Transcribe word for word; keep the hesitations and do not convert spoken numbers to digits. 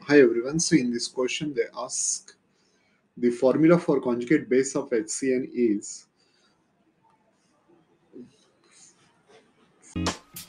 Hi everyone. So in this question they ask the formula for conjugate base of H C N is